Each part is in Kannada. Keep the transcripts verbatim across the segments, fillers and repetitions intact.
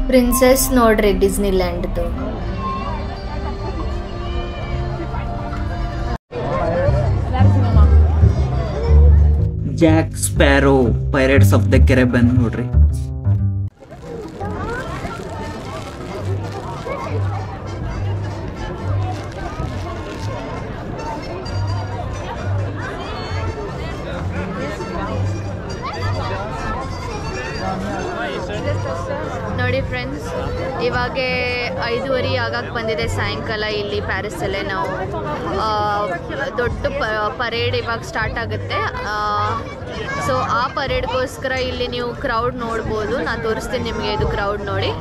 ಪ್ರಿನ್ಸೆಸ್ ನೋಡ್ರಿ ಡಿಸ್ನಿಲ್ಯಾಂಡ್ದು. Jack Sparrow pirates of the Caribbean ನೋಡ್ರಿ. ನೋಡಿ ಫ್ರೆಂಡ್ಸ್, ಇವಾಗ ಐದೂವರೆ ಆಗಕ್ಕೆ ಬಂದಿದೆ ಸಾಯಂಕಾಲ. ಇಲ್ಲಿ ಪ್ಯಾರಿಸಲ್ಲೇ ನಾವು ದೊಡ್ಡ ಪರೇಡ್ ಇವಾಗ ಸ್ಟಾರ್ಟ್ ಆಗುತ್ತೆ. ಸೊ ಆ ಪರೇಡ್ಗೋಸ್ಕರ ಇಲ್ಲಿ ನೀವು ಕ್ರೌಡ್ ನೋಡ್ಬೋದು. ನಾನು ತೋರಿಸ್ತೀನಿ ನಿಮಗೆ ಇದು ಕ್ರೌಡ್ ನೋಡಿ.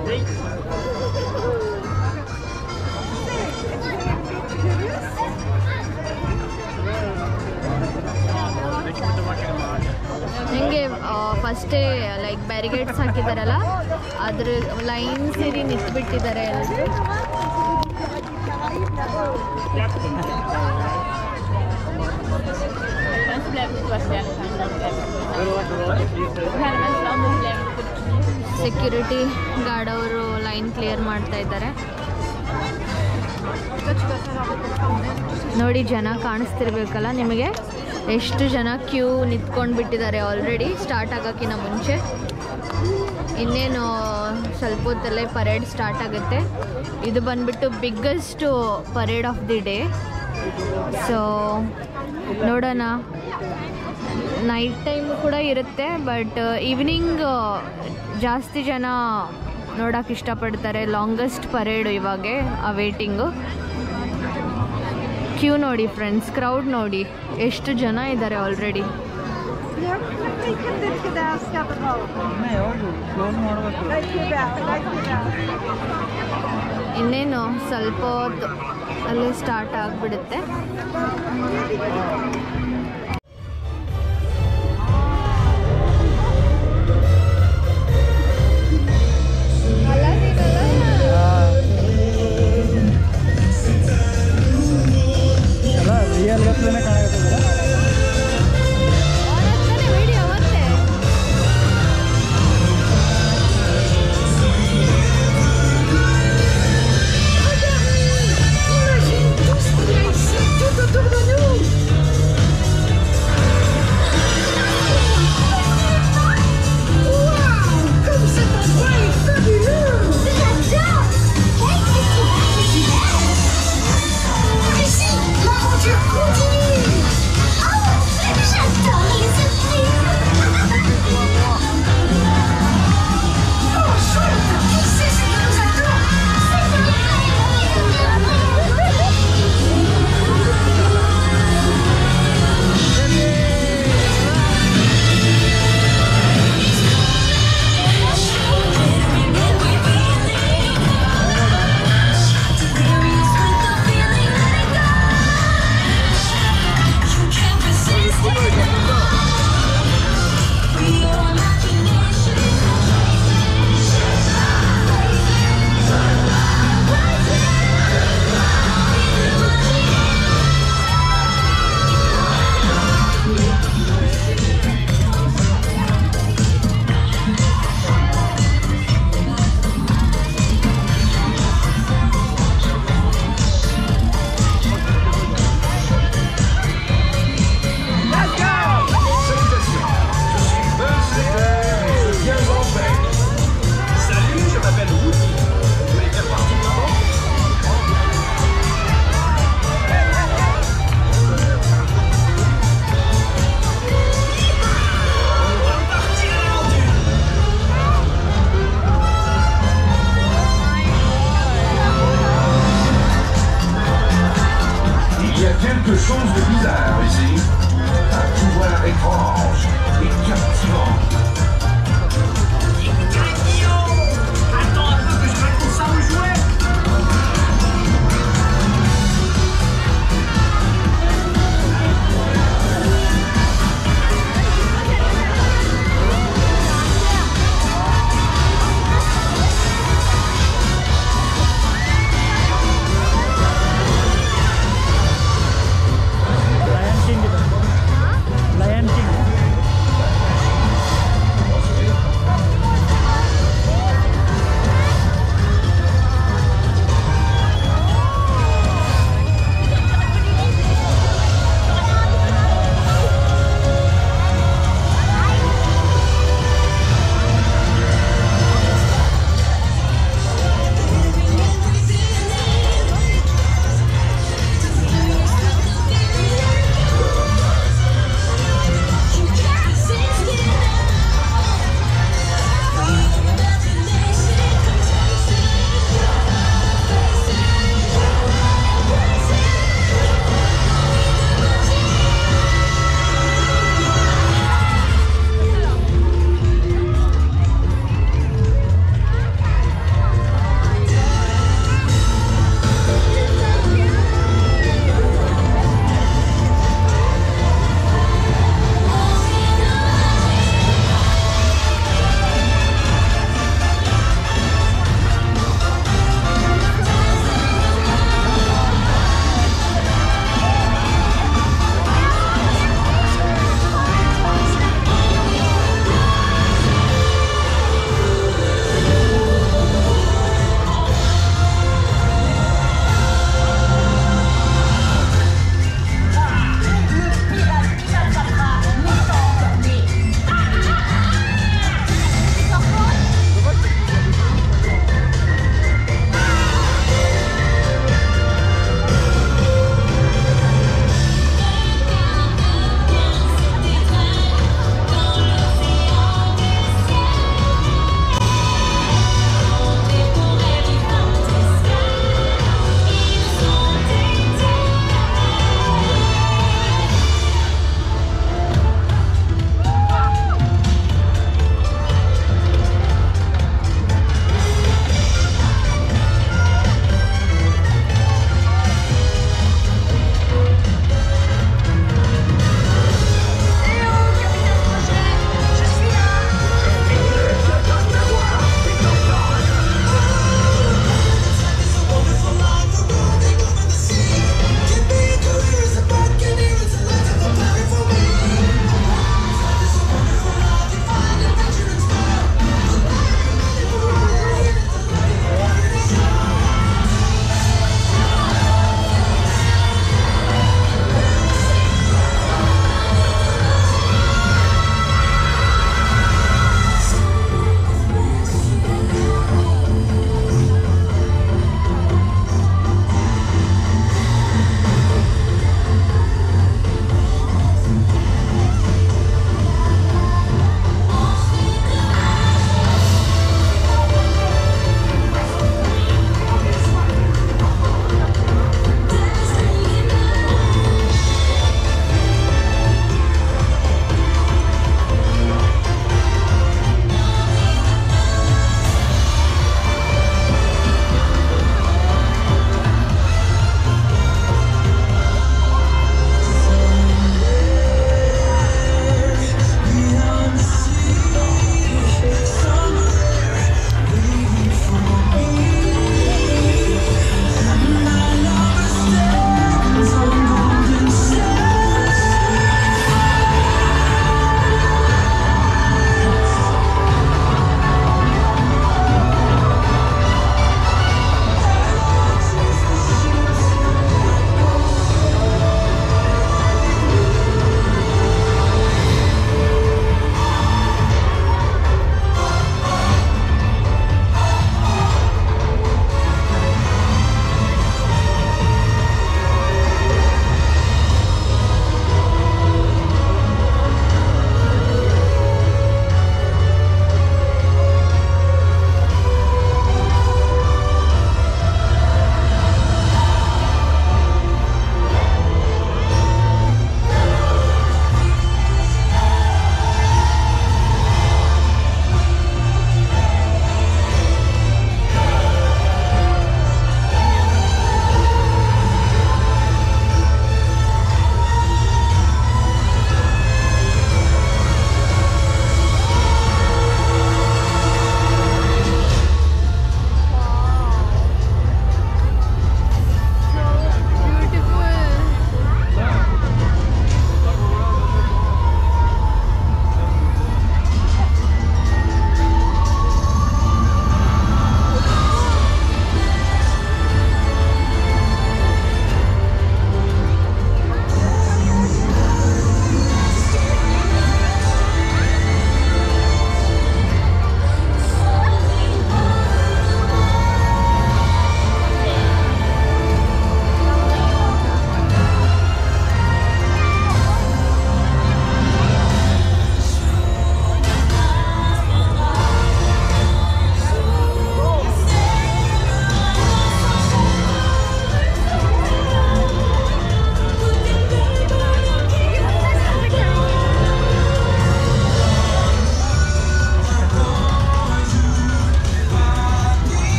ಹಿಂಗೆ ಫಸ್ಟೇ ಲೈಕ್ ಬ್ಯಾರಿಗೇಡ್ಸ್ ಹಾಕಿದಾರಲ್ಲ, ಅದ್ರ ಲೈನ್ ಸೇರಿ ನಿಂತ್ಬಿಟ್ಟಿದ್ದಾರೆ ಎಲ್ಲರೂ. ಸೆಕ್ಯೂರಿಟಿ ಗಾರ್ಡ್ ಅವರು ಲೈನ್ ಕ್ಲಿಯರ್ ಮಾಡ್ತಾ ಇದ್ದಾರೆ ನೋಡಿ. ಜನ ಕಾಣಿಸ್ತಿರ್ಬೇಕಲ್ಲ ನಿಮಗೆ, ಎಷ್ಟು ಜನ ಕ್ಯೂ ನಿಂತ್ಕೊಂಡು ಬಿಟ್ಟಿದ್ದಾರೆ ಆಲ್ರೆಡಿ ಸ್ಟಾರ್ಟ್ ಆಗೋಕ್ಕಿಂತ ಮುಂಚೆ. ಇನ್ನೇನು ಸ್ವಲ್ಪ ಹೊತ್ತಲ್ಲೇ ಪರೇಡ್ ಸ್ಟಾರ್ಟ್ ಆಗುತ್ತೆ. ಇದು ಬಂದ್ಬಿಟ್ಟು biggest parade of the day. So ನೋಡೋಣ, ನೈಟ್ ಟೈಮ್ ಕೂಡ ಇರುತ್ತೆ, ಬಟ್ ಈವ್ನಿಂಗ್ ಜಾಸ್ತಿ ಜನ ನೋಡೋಕೆ ಇಷ್ಟಪಡ್ತಾರೆ. ಲಾಂಗೆಸ್ಟ್ ಪರೇಡು ಇವಾಗ ಆ ವೇಟಿಂಗು. ಕ್ಯೂ ನೋಡಿ ಫ್ರೆಂಡ್ಸ್, ಕ್ರೌಡ್ ನೋಡಿ ಎಷ್ಟು ಜನ ಇದ್ದಾರೆ ಆಲ್ರೆಡಿ. ಇನ್ನೇನು ಸ್ವಲ್ಪ ಹೊತ್ತು ಅಲ್ಲಿ ಸ್ಟಾರ್ಟ್ ಆಗಿಬಿಡುತ್ತೆ.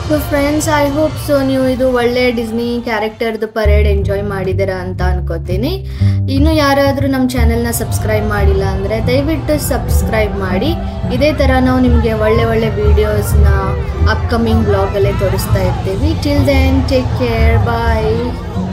So friends, I hope so ನೀವು ಇದು ಒಳ್ಳೆ ಡಿಸ್ನಿ ಕ್ಯಾರೆಕ್ಟರ್ದು ಪರೇಡ್ ಎಂಜಾಯ್ ಮಾಡಿದ್ದೀರಾ ಅಂತ ಅನ್ಕೋತೀನಿ. ಇನ್ನು ಯಾರಾದರೂ ನಮ್ಮ ಚಾನೆಲ್ನ ಸಬ್ಸ್ಕ್ರೈಬ್ ಮಾಡಿಲ್ಲ ಅಂದರೆ ದಯವಿಟ್ಟು ಸಬ್ಸ್ಕ್ರೈಬ್ ಮಾಡಿ. ಇದೇ ಥರ ನಾವು ನಿಮಗೆ ಒಳ್ಳೆ ಒಳ್ಳೆ ವೀಡಿಯೋಸ್ನ ಅಪ್ಕಮಿಂಗ್ ಬ್ಲಾಗಲ್ಲೇ ತೋರಿಸ್ತಾ ಇರ್ತೀವಿ. ಟಿಲ್ ದೆನ್ ಟೇಕ್ ಕೇರ್, ಬಾಯ್.